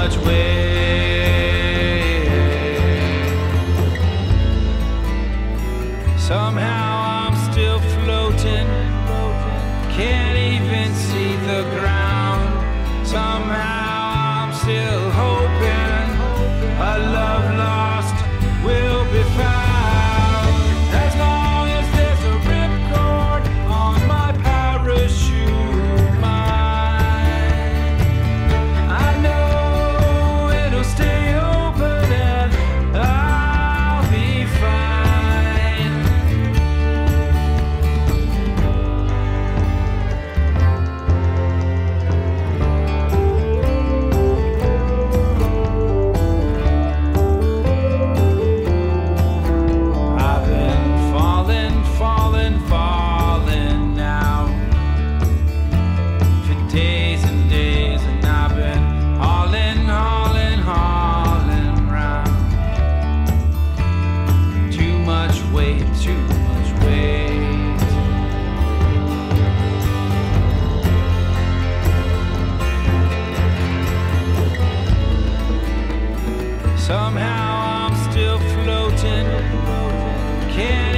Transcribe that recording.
much weight. Somehow I'm still floating, can't even see the ground. Somehow I'm still hoping a love lost will be found. As long as there's a ripcord on my parachute mine, I know it'll stay open and I'll be fine. I've been falling, falling, falling now for days and days, and I've been hauling, hauling, hauling round. Too much weight, too much weight. Somehow I'm still floating, can't